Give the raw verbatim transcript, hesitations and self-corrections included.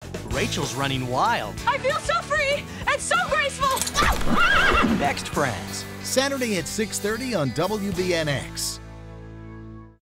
Rachel's running wild. I feel so free and so graceful. Next Friends. Saturday at six thirty on W B N X.